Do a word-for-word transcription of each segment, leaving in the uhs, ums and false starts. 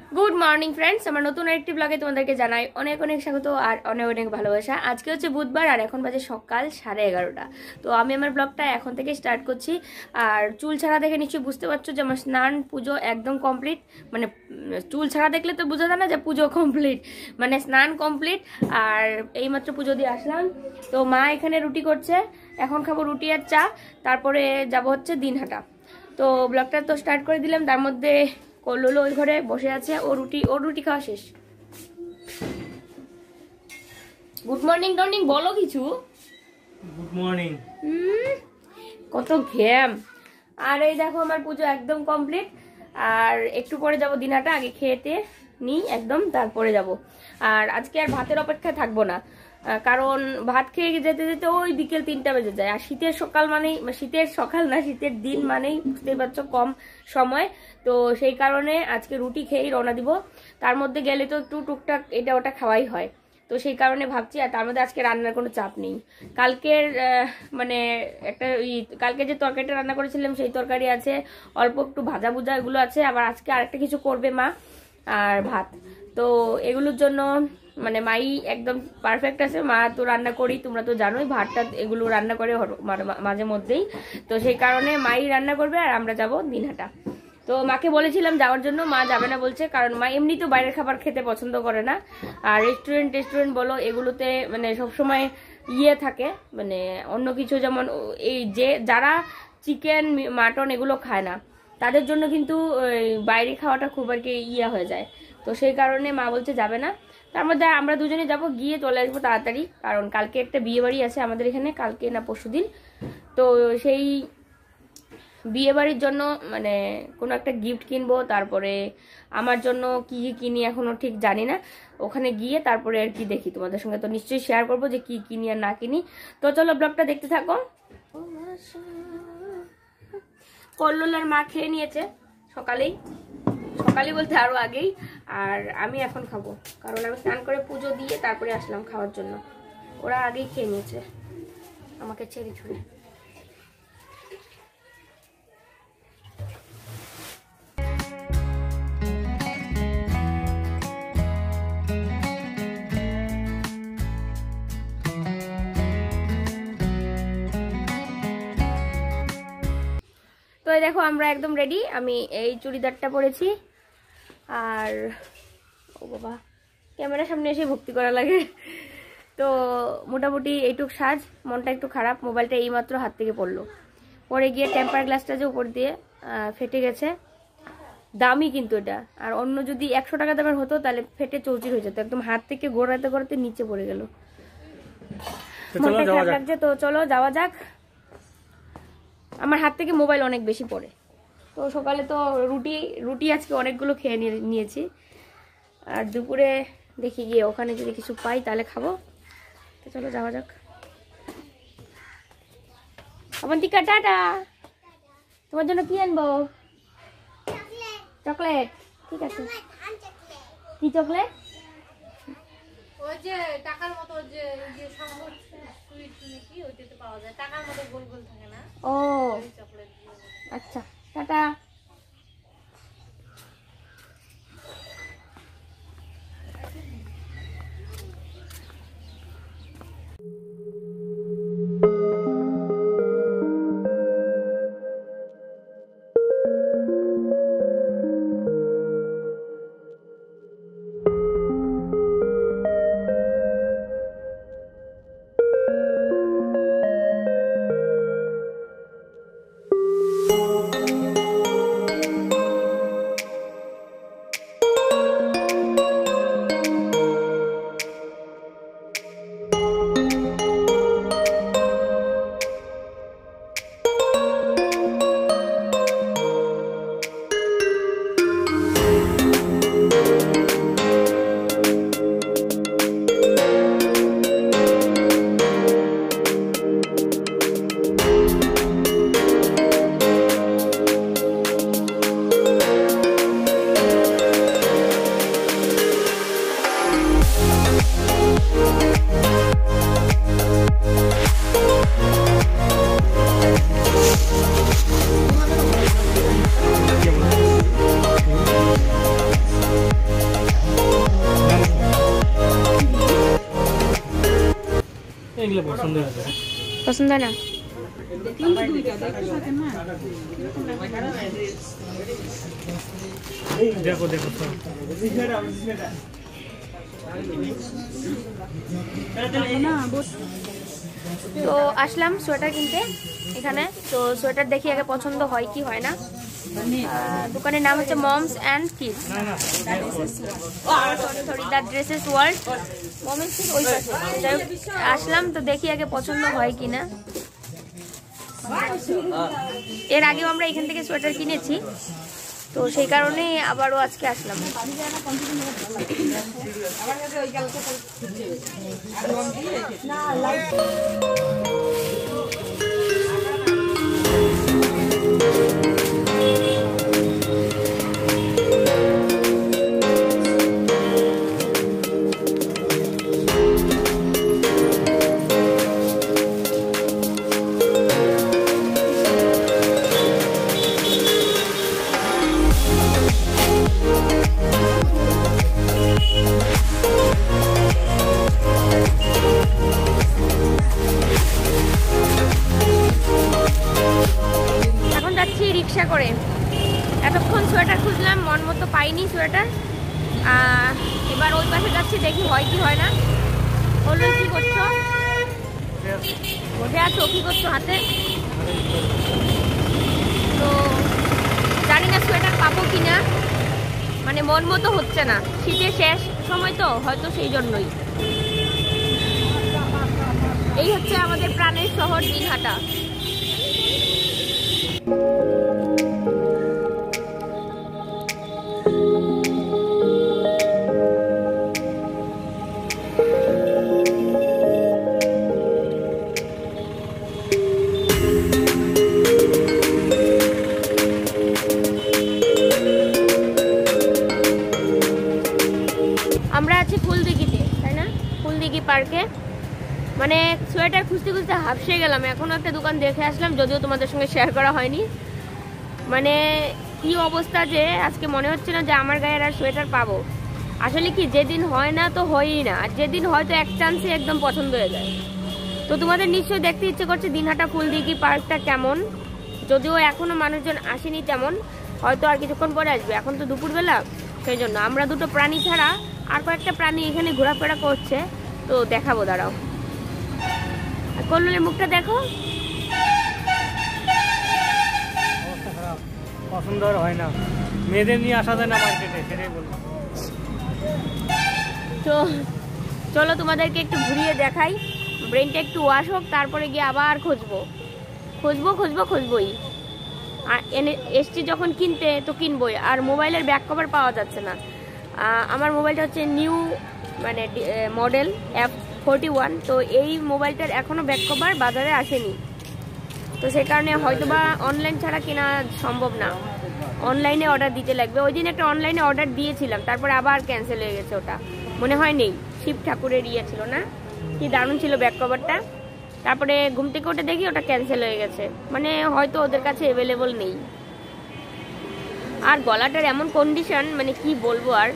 Good morning friends, আমার নতুন আরেকটি ব্লগে তোমাদেরকে জানাই অনেক অনেক স্বাগত আর অনেক অনেক ভালোবাসা। আজকে হচ্ছে বুধবার আর এখন বাজে সকাল সাড়ে এগারোটা। তো আমি আমার ব্লগটা এখন থেকে স্টার্ট করছি। আর চুল ছাড়া দেখে নিশ্চয়ই বুঝতে পারছো যে আমার স্নান পুজো একদম কমপ্লিট। মানে চুল ছাড়া দেখলে তো বোঝা যায় না যে পুজো কমপ্লিট, মানে স্নান কমপ্লিট। আর এইমাত্র পুজো দিয়ে আসলাম। তো মা এখানে রুটি করছে, এখন খাবো রুটি আর চা, তারপরে যাব হচ্ছে দিনহাটা। তো ব্লগটা তো স্টার্ট করে দিলাম, তার মধ্যে কল্লোলো ওই ঘরে বসে আছে, ও রুটি ওর রুটি খাওয়া শেষ। গুড মর্নিং টর্নিং বলো কিছু। Good morning. কত ঘ্যাম। আর এই দেখো আমার পুজো একদম কমপ্লিট। আর একটু পরে যাব দিনাটা, আগে খেতে নিই একদম, তারপরে যাব। আর আজকে আর ভাতের অপেক্ষায় থাকবো না, কারণ ভাত খেয়ে যেতে যেতে ওই বিকেল তিনটা বেজে যায়। আর শীতের সকাল মানেই, শীতের সকাল না শীতের দিন মানেই বুঝতেই পারছো কম সময়। তো সেই কারণে আজকে রুটি খেয়েই রওনা দিব। তার মধ্যে গেলে তো একটু টুকটাক এটা ওটা খাওয়াই হয়, তো সেই কারণে ভাবছি। আর তার মধ্যে আজকে রান্নার কোনো চাপ নেই। কালকের মানে একটা কালকে যে তরকারিটা রান্না করেছিলাম সেই তরকারি আছে, অল্প একটু ভাজা ভুজা এগুলো আছে, আবার আজকে আরেকটা কিছু করবে মা, আর ভাত। তো এগুলোর জন্য মানে মাই একদম পারফেক্ট আছে। মা তো রান্না করি, তোমরা তো জানোই, ভাতটা এগুলো রান্না করে মাঝে মধ্যেই। তো সেই কারণে মাই রান্না করবে আর আমরা যাব দিনহাটা। তো মাকে বলেছিলাম যাওয়ার জন্য, মা যাবে না বলছে, কারণ মা এমনি তো বাইরের খাবার খেতে পছন্দ করে না। আর রেস্টুরেন্ট টেস্টুরেন্ট বলো এগুলোতে মানে সবসময় ইয়ে থাকে, মানে অন্য কিছু, যেমন এই যে যারা চিকেন মাটন এগুলো খায় না তাদের জন্য কিন্তু বাইরে খাওয়াটা খুব আর কি ইয়ে হয়ে যায়। তো সেই কারণে মা বলছে যাবে না। তার মধ্যে আমরা দুজনে যাব, গিয়ে চলে আসবো তাড়াতাড়ি, কারণ কালকে একটা বিয়ে বাড়ি আছে আমাদের এখানে, কালকে না পরশুদিন। তো সেই বিয়ে বাড়ির জন্য মানে কোনো একটা গিফট কিনবো, তারপরে আমার জন্য কি কি কিনি এখনো ঠিক জানি না। ওখানে গিয়ে তারপরে আর কি দেখি, তোমাদের সঙ্গে তো নিশ্চয়ই শেয়ার করবো যে কি কিনি আর না কিনি। তো চলো ব্লগটা দেখতে থাকো। কল্লোলার মা খেয়ে নিয়েছে সকালেই, সকালে বলতে আরো আগেই। আর আমি এখন খাবো, কারণ আমি স্নান করে পুজো দিয়ে তারপরে আসলাম খাওয়ার জন্য। ওরা আগেই খেয়ে নিয়েছে আমাকে ছেড়ে ছুড়ে। তো এই দেখো আমরা একদম রেডি। আমি এই চুড়িদারটা পরেছি, আর ও বাবা ক্যামেরার সামনে এসে ভক্তি করা লাগে। তো মোটামুটি এইটুক সাজ, মনটা একটু খারাপ, মোবাইলটা এইমাত্র হাত থেকে পড়লো, পরে গিয়ে টেম্পার গ্লাসটা যে উপর দিয়ে ফেটে গেছে। দামি কিন্তু এটা, আর অন্য যদি একশো টাকা দামের হতো তাহলে ফেটে চৌচির হয়ে যেত, একদম হাত থেকে গোড়াতে গোড়াতে নিচে পড়ে গেল। মনটা খারাপ লাগছে। তো চলো যাওয়া যাক। আমার হাত থেকে মোবাইল অনেক বেশি পড়ে। তো সকালে তো রুটি রুটি আজকে অনেকগুলো খেয়ে নিয়েছি। আর দুপুরে দেখি গিয়ে ওখানে যদি কিছু পাই তাহলে খাবো। তো চলো যাওয়া যাক। অবন্তিকা টাটা। তোমার জন্য কি আনবো? চকলেট। ঠিক আছে। কি চকলেট? ওই যে টাকার মতো যে যে সম্ভব সুইট নাকি ওইটাতে পাওয়া যায়, টাকার মতো গোল গোল থাকে না? ও চকলেট। আচ্ছা, টাটা। এগুলো পছন্দ আছে পছন্দ হয় না দেখো দেখো তো আসলাম সোয়েটার কিনতে এখানে। তো সোয়েটার দেখি আগে পছন্দ হয় কি হয় না। দোকানের নাম হচ্ছে moms and kids, sorry sorry the dresses world, moms ঠিক ওই পাশে। যাই হোক, আসলাম তো দেখি আগে পছন্দ হয় কিনা। এর আগেও আমরা এখান থেকে সোয়েটার কিনেছি, তো সেই কারণে আবারও আজকে আসলাম। রিক্সা করে এতক্ষণ সোয়েটার খুঁজলাম, মন মতো পাইনি সোয়েটার। এবার ওই পাশে যাচ্ছি, দেখি হয় কি হয় না। বললো কি করছো? বসে আছো, কি করছো হাতে? তো জানি না সোয়েটার পাবো কিনা, মানে মন মতো হচ্ছে না। শীতের শেষ সময় তো হয়তো সেই জন্যই। এই হচ্ছে আমাদের প্রাণের শহর দিনহাটা। আমরা আছি ফুলদিঘিতে, তাই না? ফুলদিঘি পার্কে। মানে সোয়েটার খুঁজতে খুঁজতে হাঁপসে গেলাম। এখন একটা দোকান দেখে আসলাম, যদিও তোমাদের সঙ্গে শেয়ার করা হয়নি। মানে কি অবস্থা যে আজকে মনে হচ্ছে না যে আমার গায়ের আর সোয়েটার পাবো। আসলে কি, যেদিন হয় না তো হয়ই না, আর যেদিন হয়তো এক চান্সে একদম পছন্দ হয়ে যায়। তো তোমাদের নিশ্চয়ই দেখতে ইচ্ছে করছে দিনহাটা ফুলদিঘি পার্কটা কেমন। যদিও এখনো মানুষজন আসেনি তেমন, হয়তো আর কিছুক্ষণ পরে আসবে। এখন তো দুপুরবেলা, সেই জন্য আমরা দুটো প্রাণী ছাড়া আর কয়েকটা প্রাণী এখানে ঘোরাফেরা করছে, তো দেখাবো, দাঁড়াও। কল্লুলের মুখটা দেখো। পছন্দ হয় না, মেয়েদের নিয়ে আসা যায় না মার্কেটে, সেটাই বলবো। তো চলো তোমাদেরকে একটু ঘুরিয়ে দেখাই, ব্রেনটা একটু ওয়াশ হোক, তারপরে গিয়ে আবার খুঁজবো খুঁজবো খুঁজবো খুঁজবোই। আর এনে এসছি যখন কিনতে, তো কিনবোই। আর মোবাইলের ব্যাক কভার পাওয়া যাচ্ছে না। আমার মোবাইলটা হচ্ছে নিউ মানে মডেল এফ ফোরটি ওয়ান। তো এই মোবাইলটার এখনও ব্যাক কভার বাজারে আসেনি, তো সেই কারণে হয়তোবা অনলাইন ছাড়া কেনা সম্ভব না, অনলাইনে অর্ডার দিতে লাগবে। ওই দিন একটা অনলাইনে অর্ডার দিয়েছিলাম, তারপরে আবার ক্যান্সেল হয়ে গেছে। ওটা মনে হয় নেই, শিব ঠাকুরের ইয়ে ছিল না, কি দারুণ ছিল ব্যাক কভারটা। তারপরে ঘুম থেকে উঠে দেখি ওটা ক্যান্সেল হয়ে গেছে, মানে হয়তো ওদের কাছে অ্যাভেলেবল নেই। আর গলাটার এমন কন্ডিশন, মানে কি বলবো আর।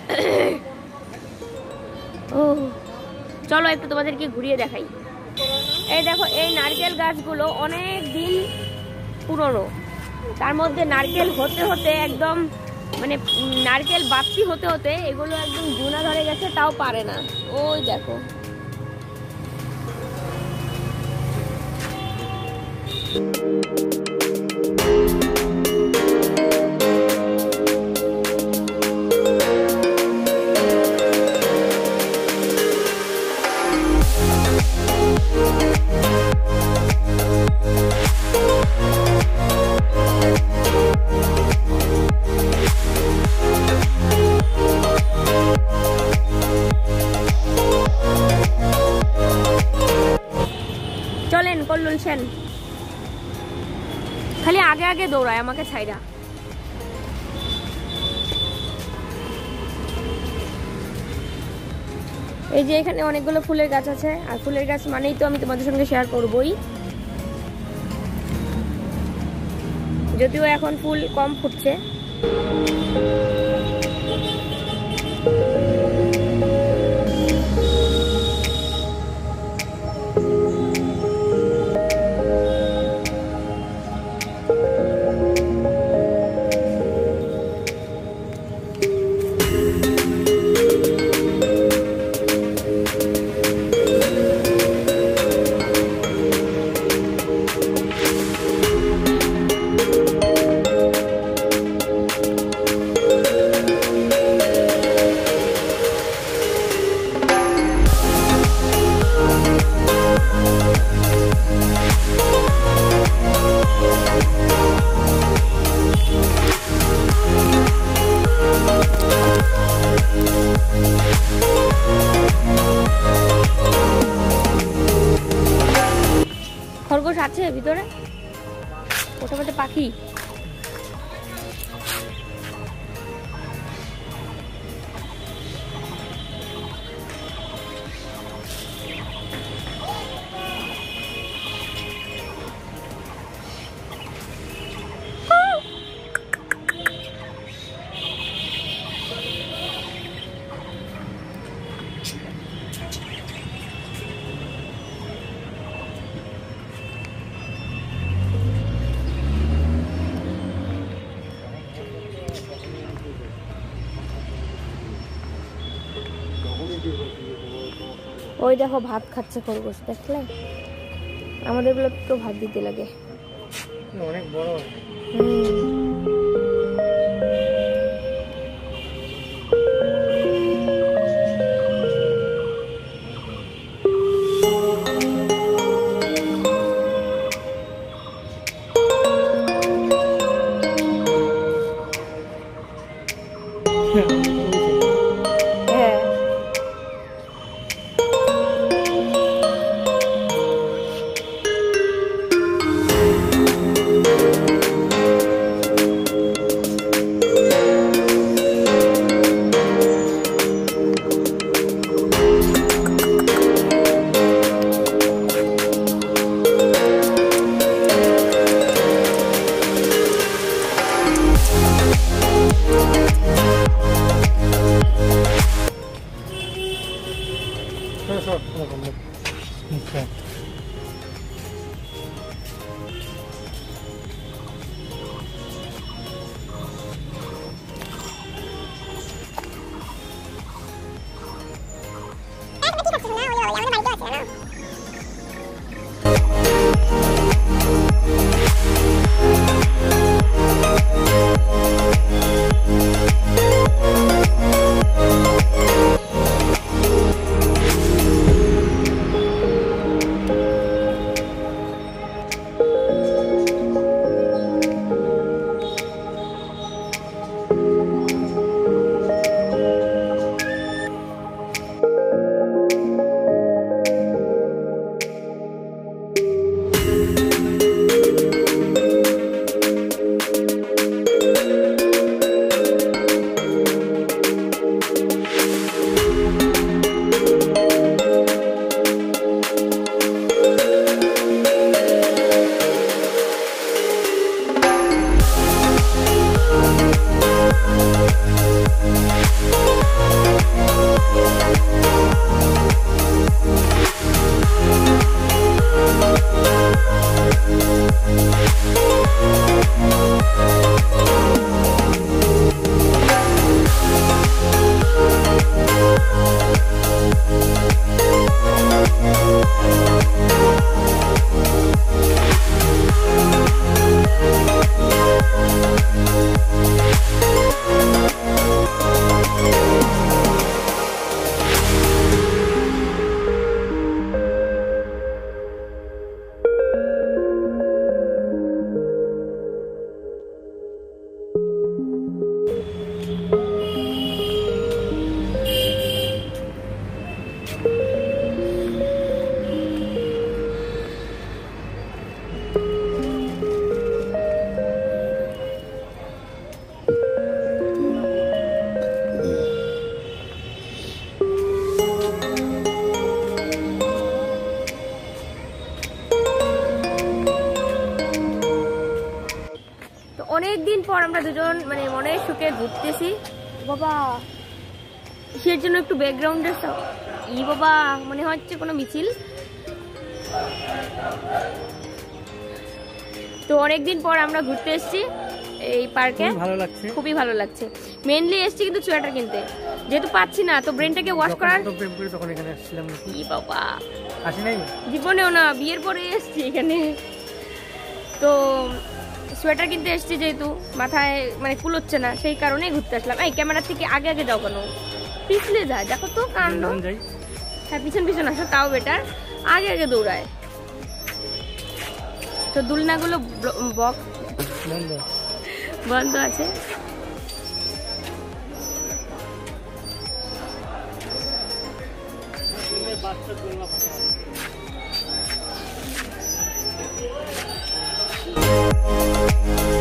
ও চলো একটু তোমাদেরকে ঘুরিয়ে দেখাই। এই দেখো, এই নারকেল গাছগুলো অনেক দিন পুরনো, তার মধ্যে নারকেল হতে হতে একদম মানে নারকেল বাপ্তি হতে হতে এগুলো একদম জুনা ধরে গেছে, তাও পারে না। ওই দেখো, চলেন কল্লুল সেন খালি আগে আগে দৌড়ায় আমাকে ছাইরা। এই যে এখানে অনেকগুলো ফুলের গাছ আছে, আর ফুলের গাছ মানেই তো আমি তোমাদের সঙ্গে শেয়ার করবই। যদিও এখন ফুল কম ফুটছে। দেখি। ওই দেখো ভাত খাচ্ছে খরগোশ, দেখলে? আমাদের গুলো তো ভাত দিতে লাগে। অনেক বড়। অনেকদিন পর আমরা দুজন মানে মনের সুখে ঘুরতেছি বাবা। কিসের জন্য একটু ব্যাকগ্রাউন্ডের ই বাবা মনে হচ্ছে কোনো মিছিল। তো অনেকদিন পর আমরা ঘুরতে এসেছি এই পার্কে, ভালো লাগছে, খুবই ভালো লাগছে। মেইনলি এসেছি কিন্তু সোয়েটার কিনতে, যেহেতু পাচ্ছি না তো ব্রেনটাকে ওয়াশ করার। তখন এখানে আসছিলাম ই বাবা, আসি নাই জীবনেও না, বিয়ের পরে এসেছি এখানে। তো সোয়েটার কিনতে এসেছি, যেহেতু মাথায় মানে কুলোচ্ছে না, সেই কারণেই ঘুরতে আসলাম। এই ক্যামেরার থেকে আগে আগে যাও কেন, পিছলে যায় দেখো তো কাণ্ড। হ্যাঁ পিছন পিছন আসো তাও বেটার, আগে আগে দৌড়ায়। তো দুলনাগুলো বক বন্ধ আছে। বাচ্চা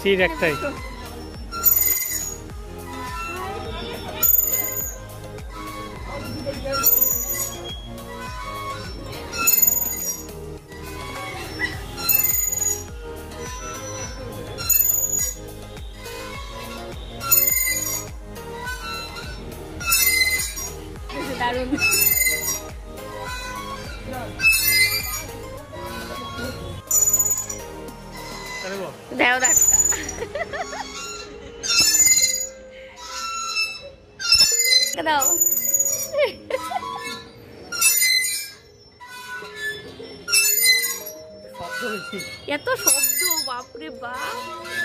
সিট একটাই। দারুণ। দাও ধাক্কা। দাও। এত শব্দ, বাপরে বাপ।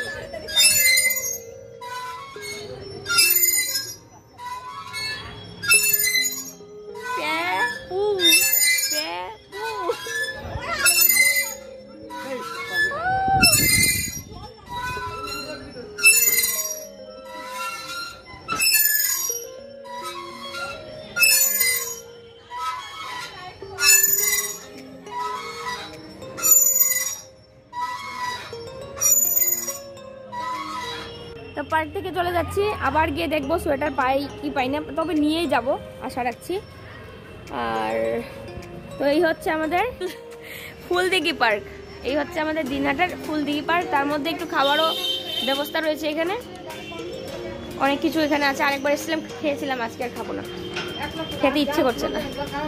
তো পার্ক থেকে চলে যাচ্ছি, আবার গিয়ে দেখবো সোয়েটার পাই কি পাই না, তবে নিয়েই যাব আশা রাখছি। আর তো এই হচ্ছে আমাদের ফুলদিঘি পার্ক, এই হচ্ছে আমাদের দিনহাটার ফুলদিঘি পার্ক। তার মধ্যে একটু খাবারও ব্যবস্থা রয়েছে এখানে, অনেক কিছু এখানে আছে। আরেকবার এসেছিলাম, খেয়েছিলাম, আজকে আর খাবো না, খেতে ইচ্ছে করছে না।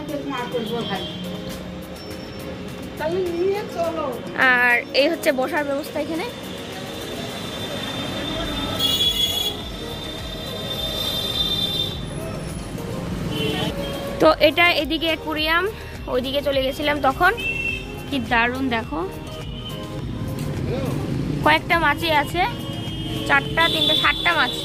আর এই হচ্ছে বসার ব্যবস্থা এখানে। তো এটা এদিকে অ্যাকুয়ারিয়াম, ওইদিকে চলে গেছিলাম তখন। কি দারুণ দেখো, কয়েকটা মাছই আছে, চারটা তিনটা সাতটা মাছ।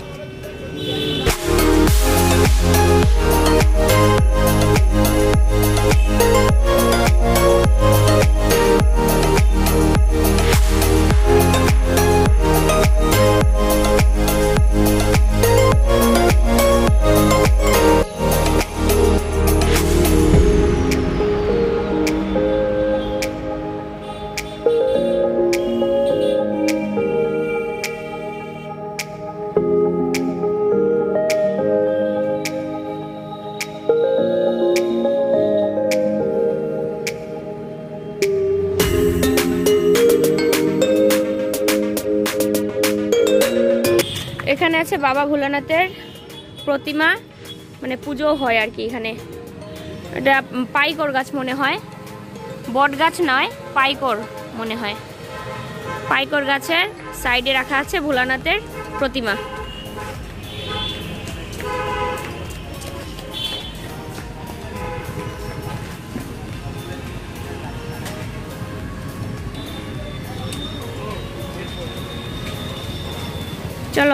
এখানে আছে বাবা ভোলানাথের প্রতিমা, মানে পুজো হয় আর কি এখানে। এটা পাইকর গাছ মনে হয়, বট গাছ নয়, পাইকর মনে হয়। পাইকর গাছের সাইডে রাখা আছে ভোলানাথের প্রতিমা। চলো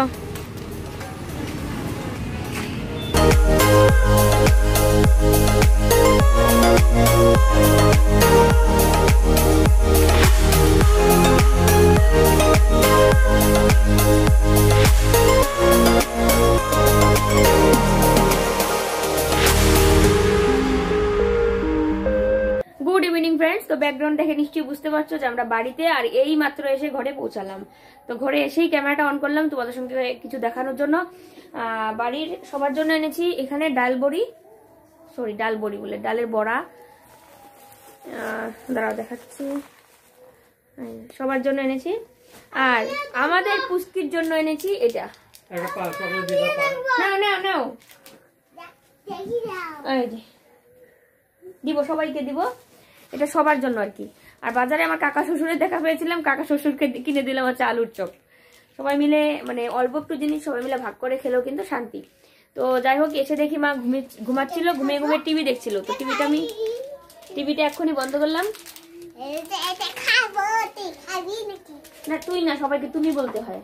গুড ইভিনিং ফ্রেন্ডস। তো ব্যাকগ্রাউন্ড দেখে নিশ্চয়ই বুঝতে পারছো যে আমরা বাড়িতে, আর এই মাত্র এসে ঘরে পৌঁছালাম। তো ঘরে এসেই ক্যামেরাটা অন করলাম তোমাদের সঙ্গে কিছু দেখানোর জন্য। বাড়ির সবার জন্য এনেছি এখানে ডাল বড়ি, সরি ডাল বড়ি বলে ডালের বড়া, দাঁড়াও দেখাচ্ছি, সবার জন্য এনেছি। আর আমাদের পুষ্টির জন্য এনেছি এটা, নাও নাও নাও, দিব সবাইকে দিব, এটা সবার জন্য আর কি। আর বাজারে আমার কাকা শ্বশুরের দেখা পেয়েছিলাম, কাকা শ্বশুরকে কিনে দিলাম হচ্ছে আলুর চপ। সবাই মিলে মানে অল্প একটু জিনিস সবাই মিলে ভাগ করে খেলেও কিন্তু শান্তি। তো যাই হোক, এসে দেখি মা ঘুমিয়ে ঘুমাচ্ছিল, ঘুমিয়ে ঘুমিয়ে টিভি দেখছিল। তো টিভিটা আমি টিভিটা এক্ষুনি বন্ধ করলাম। না তুই না, সবাইকে তুমি বলতে হয়।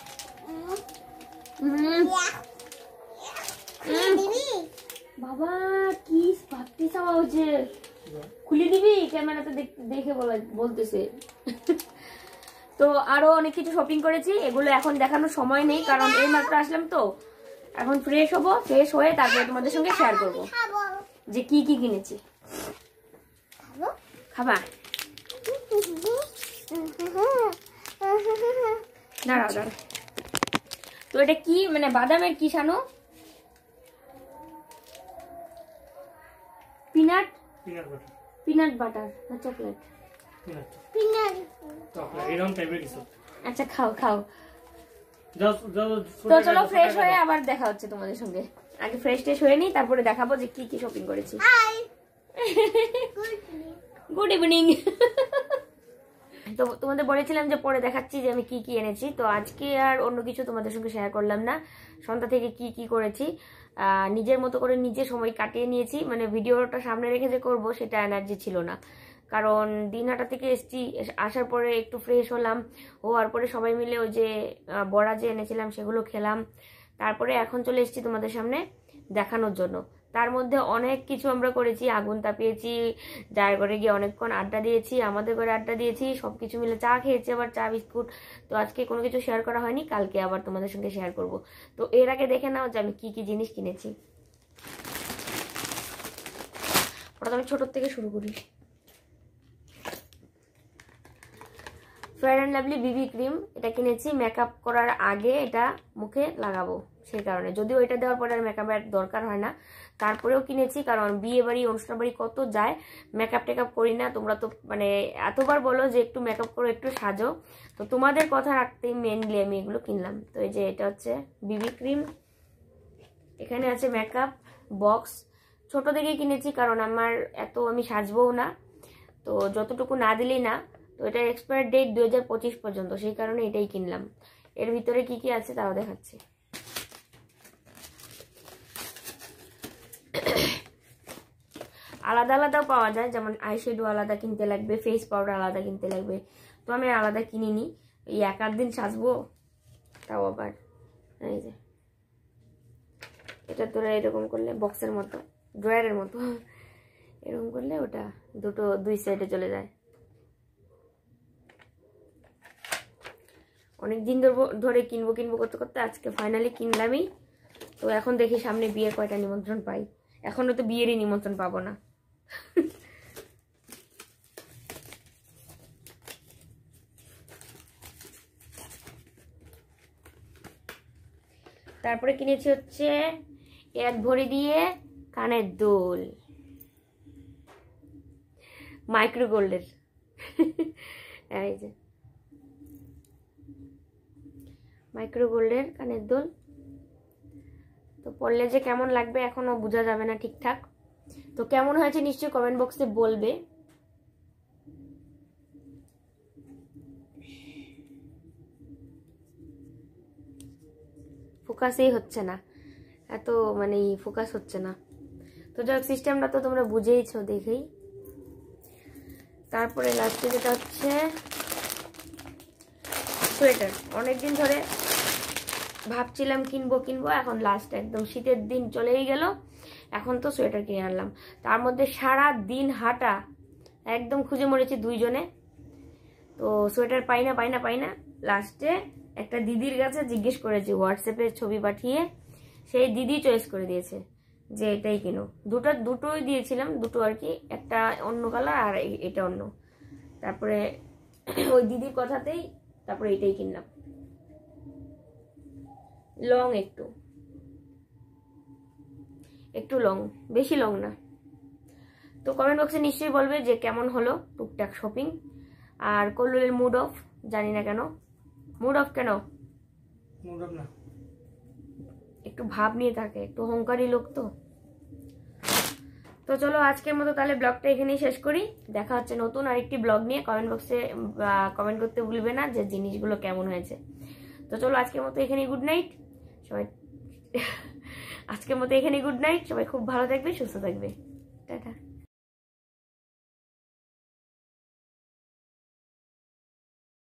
বাবা কি ভাবতে চাওয়া হচ্ছে, খুলে দিবি ক্যামেরাতে দেখে বলতেছে। তো আরো অনেক কিছু শপিং করেছি, এগুলো এখন দেখানোর সময় নেই, কারণ এই মাত্র আসলাম। তো এখন ফ্রেশ হবো, ফ্রেশ হয়ে তারপরে তোমাদের সঙ্গে শেয়ার করব যে কি কি কিনেছি। খাবা? দাঁড়াও দাঁড়াও। তো এটা কি মানে বাদামের কি Shanu? Peanut peanut butter peanut butter না চকলেট? পিনাট পিনাট চকলেট এরকম টাইপের কিছু। আচ্ছা খাও খাও। যাও যাও। তো চলো ফ্রেশ হয়ে আবার দেখা হচ্ছে তোমাদের সঙ্গে। আগে ফ্রেশ ট্রেশ হয়ে নি, তারপরে দেখাবো যে কি কি শপিং করেছি। Hi good evening. তো তোমাদের বলেছিলাম যে পরে দেখাচ্ছি যে আমি কি কি এনেছি। তো আজকে আর অন্য কিছু তোমাদের সঙ্গে শেয়ার করলাম না। সন্ধ্যা থেকে কি কি করেছি নিজের মতো করে নিজে সময় কাটিয়ে নিয়েছি। মানে ভিডিওটা সামনে রেখে যে করবো সেটা এনার্জি ছিল না, কারণ দিনহাটা থেকে এসছি, আসার পরে একটু ফ্রেশ হলাম, হওয়ার পরে সবাই মিলে ওই যে বড়া যে এনেছিলাম সেগুলো খেলাম, তারপরে এখন চলে এসেছি তোমাদের সামনে দেখানোর জন্য। তার মধ্যে অনেক কিছু আমরা করেছি, আগুন তাপিয়েছি, যার ঘরে গিয়ে অনেকক্ষণ আড্ডা দিয়েছি, আমাদের ঘরে আড্ডা দিয়েছি, সবকিছু মিলে চা খেয়েছি, আবার চা বিস্কুট। তো আজকে কোনো কিছু শেয়ার করা হয়নি, কালকে আবার তোমাদের সঙ্গে শেয়ার করব। তো এর আগে দেখে নাও যে আমি কি কি জিনিস কিনেছি। প্রথমে ছোট থেকে শুরু করি। Fair and lovely BB cream, এটা কিনেছি মেকআপ করার আগে এটা মুখে লাগাবো সেই কারণে। যদিও এটা দেওয়ার পরে আর মেকআপের দরকার হয় না, তারপরেও কিনেছি, কারণ বিয়ে বাড়ি অনুষ্ঠান বাড়ি কত যায়, মেকআপ টেকআপ করি না। তোমরা তো মানে এতবার বলো যে একটু মেকআপ করো, একটু সাজো, তো তোমাদের কথা রাখতেই মেনলি আমি এগুলো কিনলাম। তো এই যে এটা হচ্ছে বিবি ক্রিম, এখানে আছে মেকআপ বক্স, ছোট দেখে কিনেছি কারণ আমার এত আমি সাজবও না, তো যতটুকু না দিলেই না। তো এটার এক্সপায়ার ডেট দুই হাজার পঁচিশ পর্যন্ত, সেই কারণে এটাই কিনলাম। এর ভিতরে কি কি আছে তাও দেখাচ্ছি। আলাদা আলাদাও পাওয়া যায়, যেমন আইশ্যাডো আলাদা কিনতে লাগবে, ফেস পাউডার আলাদা কিনতে লাগবে। তো আমি আলাদা কিনিনি, এই এক আধ দিন সাজবো তাও আবার। এই যে এটা তোরা এরকম করলে বক্সের মতো, ড্রয়ারের মতো, এরকম করলে ওটা দুটো দুই সাইডে চলে যায়। অনেকদিন ধরে কিনবো কিনবো করতে করতে আজকে ফাইনালি কিনলামই। তো এখন দেখি সামনে বিয়ের কয়টা নিমন্ত্রণ পাই, এখনো তো বিয়েরই নিমন্ত্রণ পাবো না। তারপরে কিনেছি হচ্ছে এক ভরি দিয়ে কানের দুল, মাইক্রো গোল্ডের। এই যে মাইক্রো গোল্ডের কানের দুল। তো পরলে যে কেমন লাগবে এখনো বোঝা যাবে না ঠিকঠাক। তো কেমন হয়েছে নিশ্চয়ই কমেন্ট বক্সে বলবে। ফোকাসই হচ্ছে না, এত মানে ফোকাস হচ্ছে না। তো যাক সিস্টেমটা তো তোমরা বুঝেইছো দেখেই। তারপরে লাস্টে যেটা হচ্ছে সোয়েটার, অনেকদিন ধরে ভাবছিলাম কিনবো কিনবো, এখন লাস্ট একদম শীতের দিন চলেই গেল, এখন তো সোয়েটার কিনে আনলাম। তার মধ্যে সারা দিন হাঁটা, একদম খুঁজে মরেছি দুইজনে। তো সোয়েটার পাই না পাই না পাই না লাস্টে একটা দিদির কাছে জিজ্ঞেস করেছি, হোয়াটসঅ্যাপে ছবি পাঠিয়ে, সেই দিদি চয়েস করে দিয়েছে যে এটাই কিনো। দুটো দুটোই দিয়েছিলাম, দুটো আর কি, একটা অন্য কালার আর এটা অন্য। তারপরে ওই দিদির কথাতেই তারপরে এটাই কিনলাম। লং একটু একটু লং, বেশি লং না। তো কমেন্ট বক্সে নিশ্চয়ই বলবে যে কেমন হলো টুকটাক শপিং। আর কল্লুলের মুড অফ, জানি না কেন মুড অফ কেন, মুড অফ না, একটু ভাব নিয়ে থাকে, একটু অহংকারী লোক তো। তো চলো আজকের মতো তাহলে ব্লগটা এখানেই শেষ করি। দেখা হচ্ছে নতুন আরেকটি ব্লগ নিয়ে। কমেন্ট বক্সে কমেন্ট করতে ভুলবে না যে জিনিসগুলো কেমন হয়েছে। তো চলো আজকের মতো এখানেই গুড নাইট সবাই। আজকের মতো এখানেই গুড নাইট সবাই, খুব ভালো থাকবে, সুস্থ থাকবে, টাটা।